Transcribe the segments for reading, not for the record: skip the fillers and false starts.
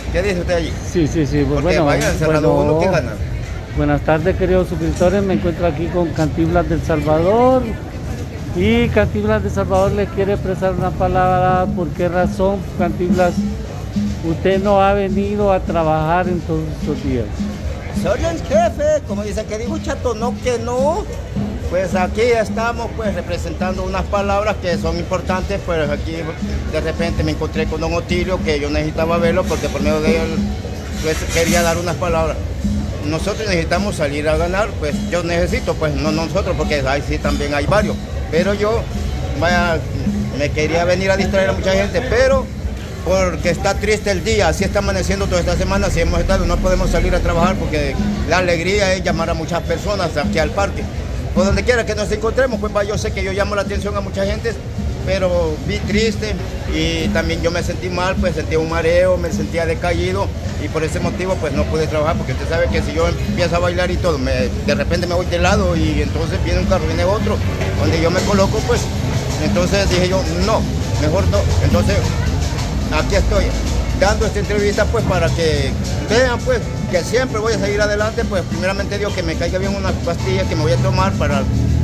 ¿Qué dice usted allí? Sí, sí, sí. Porque Bueno, vaya, cerrado bueno, uno, ¿qué gana? buenas tardes, queridos suscriptores. Me encuentro aquí con Cantinflas del Salvador. Y Cantinflas del Salvador le quiere expresar una palabra. ¿Por qué razón, Cantinflas, usted no ha venido a trabajar en todos estos días? Soy el jefe, como dice que digo chato, no que no. Pues aquí estamos pues representando unas palabras que son importantes, pues aquí de repente me encontré con don Otilio que yo necesitaba verlo porque por medio de él pues, quería dar unas palabras. Nosotros necesitamos salir a ganar, pues yo necesito, pues no nosotros porque ahí sí también hay varios, pero yo vaya, me quería venir a distraer a mucha gente, pero porque está triste el día, así está amaneciendo toda esta semana, si hemos estado, no podemos salir a trabajar porque la alegría es llamar a muchas personas aquí al parque. Por donde quiera que nos encontremos, pues yo sé que yo llamo la atención a mucha gente, pero vi triste y también yo me sentí mal, pues sentía un mareo, me sentía decaído y por ese motivo pues no pude trabajar porque usted sabe que si yo empiezo a bailar y todo, de repente me voy de lado y entonces viene un carro, viene otro, donde yo me coloco pues, entonces dije yo, no, mejor no, entonces aquí estoy dando esta entrevista pues para que vean pues que siempre voy a seguir adelante, pues primeramente Dios que me caiga bien una pastilla que me voy a tomar para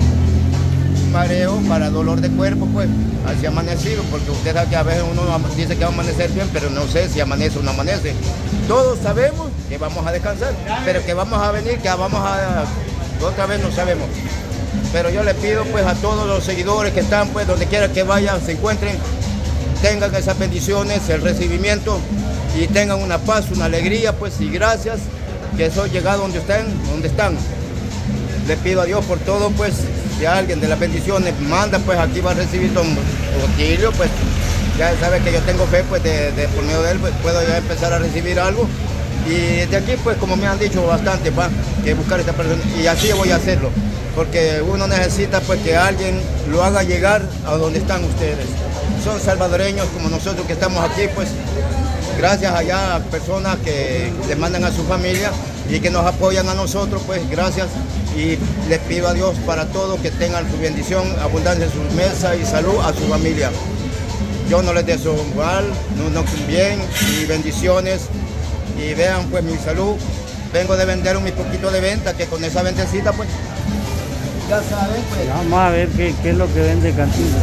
mareo, para dolor de cuerpo, pues así amanecido, porque usted sabe que a veces uno dice que va a amanecer bien, pero no sé si amanece o no amanece. Todos sabemos que vamos a descansar, pero que vamos a venir, que vamos a otra vez no sabemos. Pero yo le pido pues a todos los seguidores que están pues donde quiera que vayan, se encuentren, tengan esas bendiciones, el recibimiento y tengan una paz, una alegría, pues y gracias que soy llegado donde están. Les pido a Dios por todo, pues si alguien de las bendiciones manda, pues aquí va a recibir don Otilio, pues ya sabe que yo tengo fe, pues por medio de él pues, puedo ya empezar a recibir algo. Y de aquí, pues como me han dicho bastante, va, que buscar a esta persona, y así voy a hacerlo, porque uno necesita pues que alguien lo haga llegar a donde están ustedes. Son salvadoreños como nosotros que estamos aquí, pues gracias allá a personas que les mandan a su familia y que nos apoyan a nosotros, pues gracias y les pido a Dios para todos que tengan su bendición, abundancia en su mesa y salud a su familia. Yo no les deseo mal, no bien y bendiciones y vean pues mi salud. Vengo de vender un poquito de venta que con esa ventecita pues ya saben pues. Vamos a ver qué es lo que vende Cantinflas.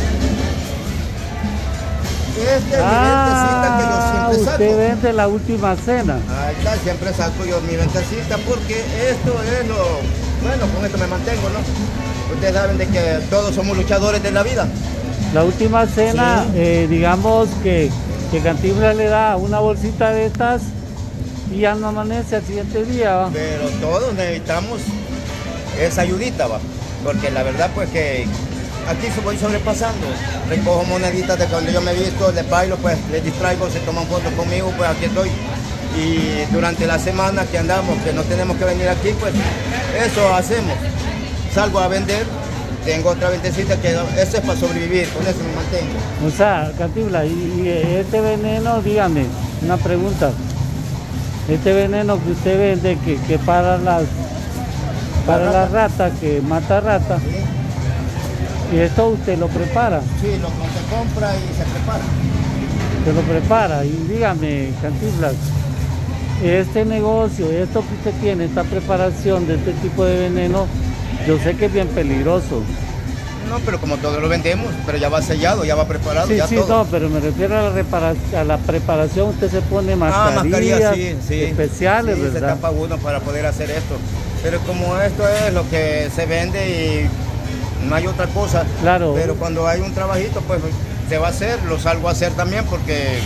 Esta es mi ventecita que yo siempre saco. Usted vende la última cena. Ahí está, siempre saco yo mi ventecita porque esto es lo... Bueno, con esto me mantengo, ¿no? Ustedes saben de que todos somos luchadores de la vida. La última cena, sí. Digamos que Cantinflas le da una bolsita de estas y ya no amanece al siguiente día, ¿va? Pero todos necesitamos esa ayudita, ¿va? Porque la verdad pues que aquí voy sobrepasando, recojo moneditas de cuando yo me he visto, les bailo, pues les distraigo, se toman fotos conmigo, pues aquí estoy. Y durante la semana que andamos, que no tenemos que venir aquí, pues eso hacemos. Salgo a vender, tengo otra ventecita que eso es para sobrevivir, con eso me mantengo. O sea, Cantinflas, y este veneno, dígame, una pregunta. Este veneno que usted vende, que para las ratas, que mata ratas. ¿Sí? ¿Y esto usted lo prepara? Sí, se compra y se prepara. Se lo prepara. Y dígame, Cantinflas, este negocio, esto que usted tiene, esta preparación de este tipo de veneno, yo sé que es bien peligroso. No, pero como todo lo vendemos, pero ya va sellado, ya va preparado, sí, ya sí, todo. No, pero me refiero a la preparación, usted se pone mascarillas sí, especiales, sí, ¿verdad? Se tapa uno para poder hacer esto. Pero como esto es lo que se vende y no hay otra cosa. Claro. Pero cuando hay un trabajito, pues se va a hacer, lo salgo a hacer también porque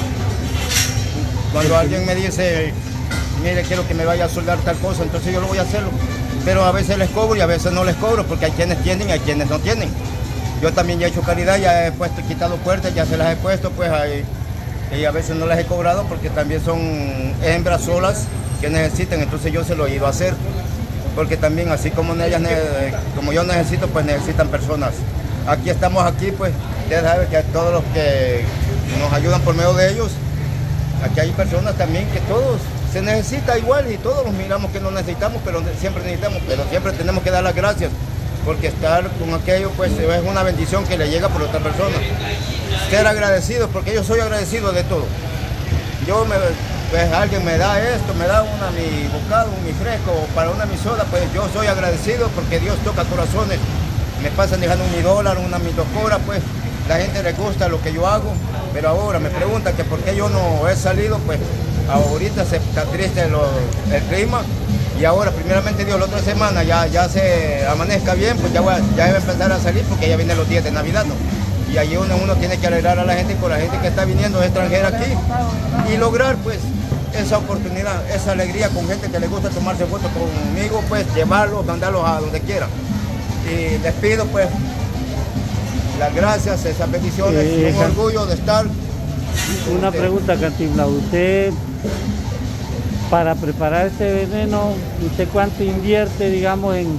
cuando alguien me dice, mire, quiero que me vaya a soldar tal cosa, entonces yo lo voy a hacerlo. Pero a veces les cobro y a veces no les cobro porque hay quienes tienen y hay quienes no tienen. Yo también ya he hecho caridad, ya he quitado puertas, ya se las he puesto, pues y a veces no las he cobrado porque también son hembras solas que necesitan, entonces yo se lo he ido a hacer. Porque también así como ellas, como yo necesito, pues necesitan personas. Aquí estamos aquí, pues, ustedes saben que todos los que nos ayudan por medio de ellos, aquí hay personas también que todos se necesita igual y todos los miramos que no necesitamos, pero siempre necesitamos, pero siempre tenemos que dar las gracias, porque estar con aquello pues es una bendición que le llega por otra persona. Ser agradecidos, porque yo soy agradecido de todo. pues alguien me da esto, me da mi bocado, mi fresco para una mi soda, pues yo soy agradecido porque Dios toca corazones. Me pasan dejando un $1, una mis 2 horas, pues la gente le gusta lo que yo hago, pero ahora me preguntan que por qué yo no he salido, pues ahorita está triste el clima y ahora primeramente Dios la otra semana ya se amanezca bien, pues ya voy a empezar a salir porque ya vienen los días de Navidad, ¿no? Y ahí uno tiene que alegrar a la gente con la gente que está viniendo extranjera aquí y lograr pues esa oportunidad, esa alegría con gente que le gusta tomarse fotos conmigo, pues llevarlos, mandarlos a donde quiera. Y les pido pues las gracias, esas bendiciones, un orgullo de estar. Una pregunta, Cantinflas, usted para preparar este veneno, ¿usted cuánto invierte, digamos, en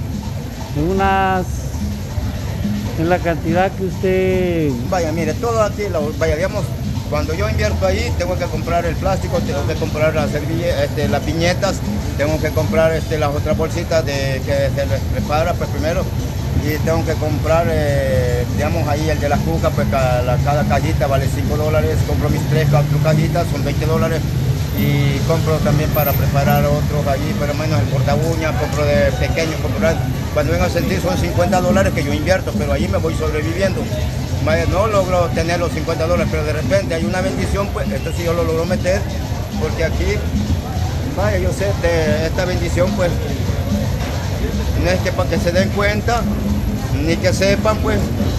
la cantidad que usted...? Vaya, mire, todo aquí, digamos, cuando yo invierto ahí, tengo que comprar el plástico, tengo que comprar las piñetas, tengo que comprar las otras bolsitas que se les prepara, pues primero, y tengo que comprar, digamos, ahí el de las cucas, pues cada cajita vale $5, compro mis 4 cajitas, son $20, y compro también para preparar otros allí, pero menos el corta uñas, compro de pequeños, cuando vengo a sentir son $50 que yo invierto, pero allí me voy sobreviviendo. No logro tener los $50, pero de repente hay una bendición, pues esto sí yo lo logro meter, porque aquí, vaya, yo sé de esta bendición, pues no es que para que se den cuenta, ni que sepan, pues,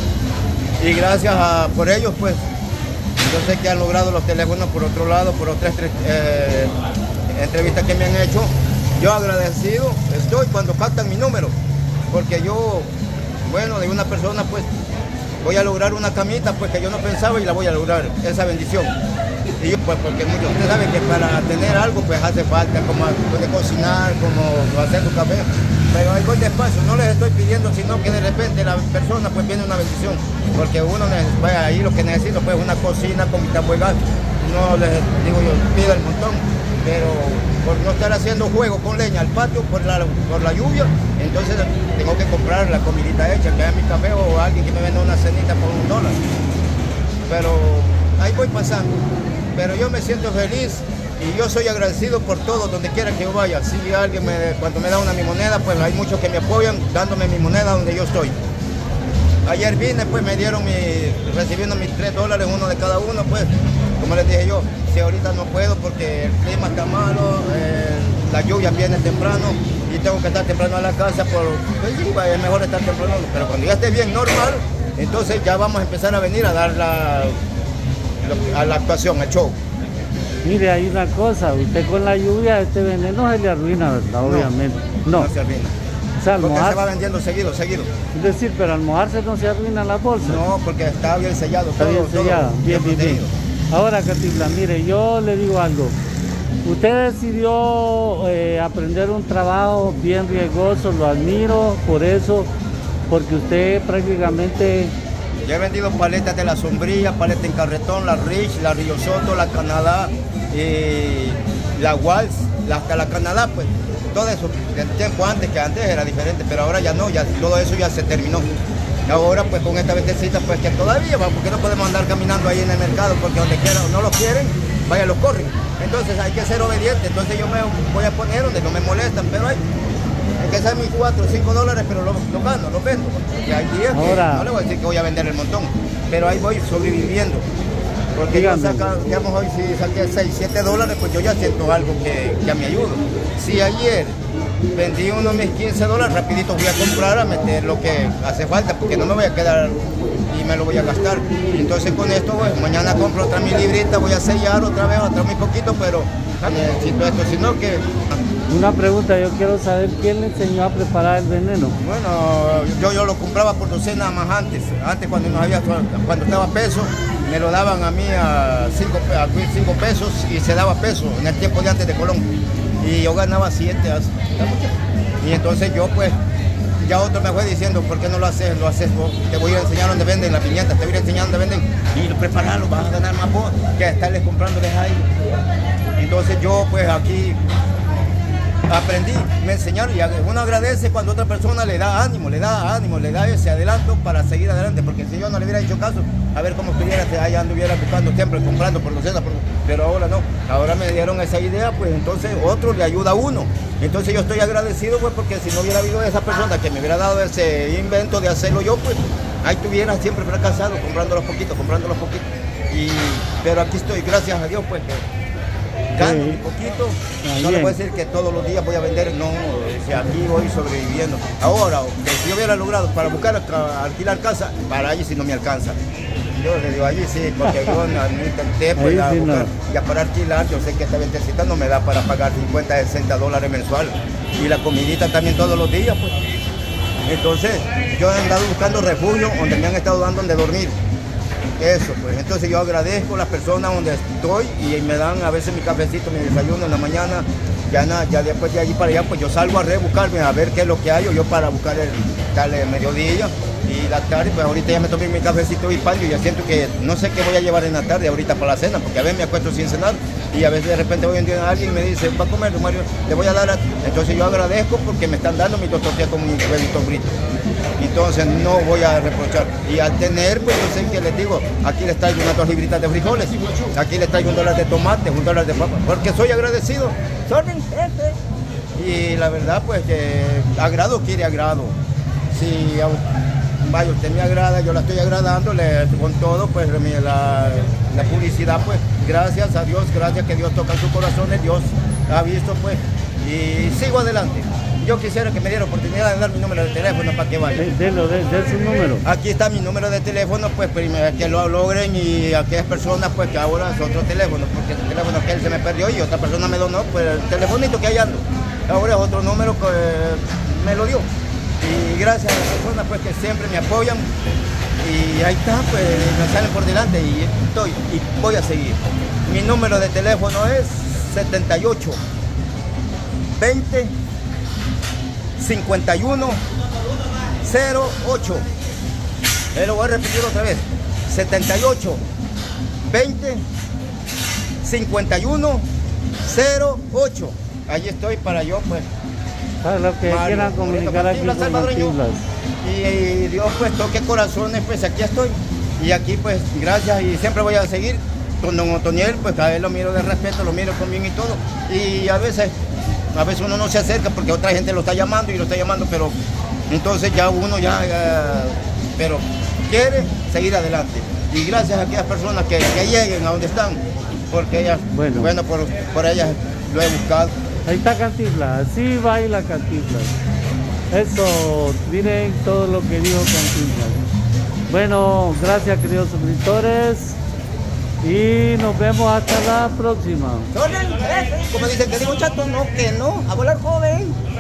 y gracias por ellos, pues, yo sé que han logrado los teléfonos por otro lado, por otras entrevistas que me han hecho. Yo agradecido estoy cuando captan mi número, porque yo, bueno, de una persona, pues, voy a lograr una camita, pues, que yo no pensaba y la voy a lograr, esa bendición. Y yo, pues, porque muchos, ustedes saben que para tener algo, pues, hace falta como de cocinar, como hacer su café. Pero ahí voy despacio, no les estoy pidiendo, sino que de repente la persona pues viene una bendición, porque uno ahí lo que necesito pues una cocina con mi gas, no les digo yo, pido el montón, pero por no estar haciendo juego con leña al patio por la lluvia, entonces tengo que comprar la comidita hecha, que es mi café o alguien que me venda una cenita por $1. Pero ahí voy pasando, pero yo me siento feliz. Y yo soy agradecido por todo, donde quiera que yo vaya. Si alguien cuando me da mi moneda, pues hay muchos que me apoyan dándome mi moneda donde yo estoy. Ayer vine, pues me dieron recibiendo mis $3, uno de cada uno, pues, como les dije yo, si ahorita no puedo porque el clima está malo, la lluvia viene temprano y tengo que estar temprano a la casa, pues sí, es mejor estar temprano, pero cuando ya esté bien normal, entonces ya vamos a empezar a venir a dar a la actuación, el show. Mire, hay una cosa, usted con la lluvia este veneno se le arruina, ¿verdad? Obviamente. No se arruina. O sea, porque se va vendiendo seguido. Es decir, pero al mojarse no se arruina la bolsa. No, porque está bien sellado. Está bien sellado, bien. Ahora, Cantinflas, mire, yo le digo algo. Usted decidió aprender un trabajo bien riesgoso, lo admiro por eso, porque usted prácticamente... Yo he vendido paletas de La Sombrilla, paletas en carretón, la Rich, la Río Soto, la Canadá, la Waltz, hasta la Canadá, pues todo eso, del tiempo antes, que antes era diferente, pero ahora ya no, ya todo eso ya se terminó. Ahora pues con esta ventecita, pues que todavía, porque no podemos andar caminando ahí en el mercado, porque donde quiera no lo quieren, vaya, los corren. Entonces hay que ser obediente, entonces yo me voy a poner donde no me molestan, pero hay que ser mis $4 o $5, pero lo gano, lo vendo. Y hay días que no le voy a decir que voy a vender el montón, pero ahí voy sobreviviendo. Porque yo digamos hoy si saqué $6, $7, pues yo ya siento algo que me ayuda. Si ayer vendí mis $15, rapidito voy a comprar a meter lo que hace falta, porque no me voy a quedar y me lo voy a gastar. Entonces con esto, pues, mañana compro otra mi librita, voy a sellar otra vez, muy poquito, pero necesito esto, sino que... Una pregunta, yo quiero saber quién le enseñó a preparar el veneno. Bueno, yo lo compraba por docena más antes cuando estaba peso, me lo daban a mí a 5 pesos y se daba peso en el tiempo de antes de Colón. Y yo ganaba 7. Y entonces yo pues, ya otro me fue diciendo, ¿por qué no lo haces? Lo haces vos, te voy a enseñar dónde venden las piñatas, te voy a enseñar dónde venden y prepararlo, vas a ganar más vos que estarles comprándoles ahí. Entonces yo pues aquí aprendí, me enseñaron y uno agradece cuando otra persona le da ánimo, le da ese adelanto para seguir adelante, porque si yo no le hubiera hecho caso, a ver cómo estuviera, allá anduviera buscando siempre, comprando por docena, pero ahora no. Ahora me dieron esa idea, pues entonces otro le ayuda a uno. Entonces yo estoy agradecido, pues, porque si no hubiera habido esa persona que me hubiera dado ese invento de hacerlo yo, pues ahí estuviera siempre fracasado, comprando los poquitos. Pero aquí estoy, gracias a Dios, pues, gano un poquito. No le voy a decir que todos los días voy a vender, no, aquí voy sobreviviendo. Ahora, si yo hubiera logrado para buscar alquilar casa, para allí si no me alcanza. Yo le digo allí sí, porque yo intenté pues, sí, buscar, ya para alquilar, yo sé que esta ventecita no me da para pagar 50, 60 dólares mensual. Y la comidita también todos los días, pues. Entonces, yo he andado buscando refugio donde me han estado dando donde dormir. Eso, pues. Entonces yo agradezco a las personas donde estoy y me dan a veces mi cafecito, mi desayuno en la mañana. Ya después de allí para allá, pues yo salgo a rebuscarme, a ver qué es lo que hay, yo para buscar el mediodía y la tarde, pues ahorita ya me tomé mi cafecito y pan, yo ya siento que no sé qué voy a llevar en la tarde ahorita para la cena, porque a veces me acuesto sin cenar y a veces de repente voy a entrar a alguien y me dice, va a comer, Mario, le voy a dar Entonces yo agradezco porque me están dando mi tortilla con mi huevito frito. Entonces no voy a reprochar. Y al tener, pues yo sé que les digo, aquí les traigo unas 2 libritas de frijoles, aquí les traigo $1 de tomate, $1 de papa, porque soy agradecido. Y la verdad, pues que agrado quiere agrado. Si vaya, usted me agrada, yo la estoy agradando con todo, pues la publicidad, pues gracias a Dios, gracias que Dios toca sus corazones, Dios ha visto, pues, y sigo adelante. Yo quisiera que me diera oportunidad de dar mi número de teléfono para que vaya. De su número. Aquí está mi número de teléfono, pues que lo logren y aquellas personas, pues que ahora es otro teléfono, porque el teléfono que él se me perdió y otra persona me donó, pues el telefonito que hay ando. Ahora es otro número que me lo dio. Y gracias a las personas, pues que siempre me apoyan. Y ahí está, pues me salen por delante y estoy y voy a seguir. Mi número de teléfono es 78 20 51 08. Lo voy a repetir otra vez. 78 20 51 08. Allí estoy para yo, pues. Para los que quieran comunicar aquí con Cantinflas. Y Dios, pues, toque corazones, pues aquí estoy. Y aquí, pues, gracias y siempre voy a seguir con don Otoniel, pues a él lo miro de respeto, lo miro con bien y todo. Y a veces uno no se acerca porque otra gente lo está llamando, pero entonces ya uno pero quiere seguir adelante. Y gracias a aquellas personas que lleguen a donde están, porque ellas, bueno por ellas lo he buscado. Ahí está Cantinflas, así baila Cantinflas. Eso, miren todo lo que dijo Cantinflas. Bueno, gracias queridos suscriptores. Y nos vemos hasta la próxima. Como dicen que digo chato, no, que no, a volar joven.